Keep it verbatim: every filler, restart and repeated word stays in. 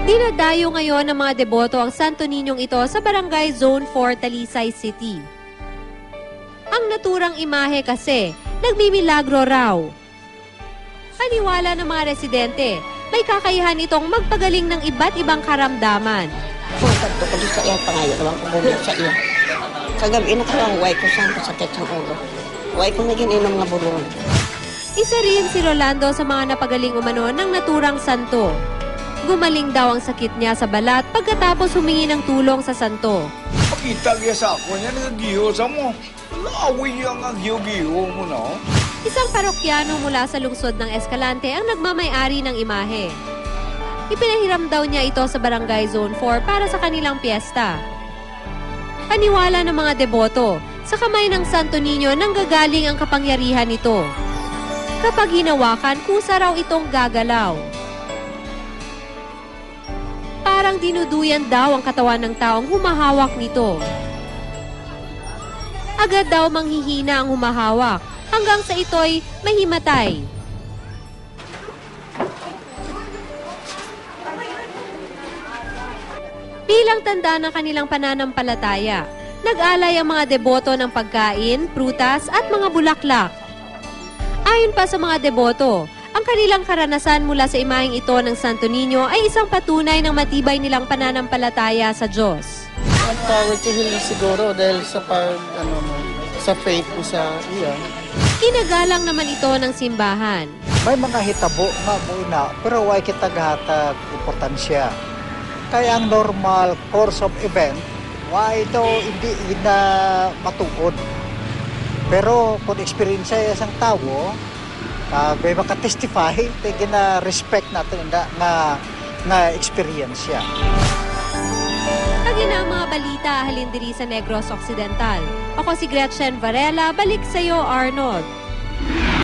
Dinadayo ngayon ng mga deboto ang Santo Niñong ito sa Barangay Zone four, Talisay City. Ang naturang imahe kasi, nagmimilagro raw. Paniwala ng mga residente, may kakayahan itong magpagaling ng iba't ibang karamdaman. Kung kadto ko sa iya pangayo, naman ko bumili sa iya. Kagabi na kalang way ko sa sakit sa ulo. Way ko naging inom nga bulong. Isa rin si Rolando sa mga napagaling umano ng naturang santo. Gumaling daw ang sakit niya sa balat pagkatapos humingi ng tulong sa santo. Pakita niya sa ako niya, nagagiho sa mo. Laway niya nga giho-giho mo na. Isang parokyano mula sa lungsod ng Escalante ang nagmamay-ari ng imahe. Ipinahiram daw niya ito sa Barangay Zone four para sa kanilang piyesta. Paniwala ng mga deboto, sa kamay ng Santo Niño nanggagaling ang kapangyarihan nito. Kapag hinawakan, kusa raw itong gagalaw. Parang dinuduyan daw ang katawan ng taong humahawak nito. Agad daw manghihina ang humahawak, hanggang sa ito'y mahimatay. Bilang tanda ng kanilang pananampalataya, nag-alay ang mga deboto ng pagkain, prutas at mga bulaklak. Ayon pa sa mga deboto, ang kanilang karanasan mula sa imaheng ito ng Santo Niño ay isang patunay ng matibay nilang pananampalataya sa Diyos. Ang power to heal siguro dahil sa pag, ano mo, sa faith mo sa iya. Inagalang naman ito ng simbahan. May mga hitabo nga muna, pero why kita gahatag importansya. Kaya ang normal course of event, why ito hindi na matuod. Pero kung experience sa isang tao, uh, may makatestify, tigin na respect natin na, nga, nga experience siya. Lagi na ang mga balita halin diri sa Negros Occidental. Ako si Gretchen Varela, balik sa iyo Arnold.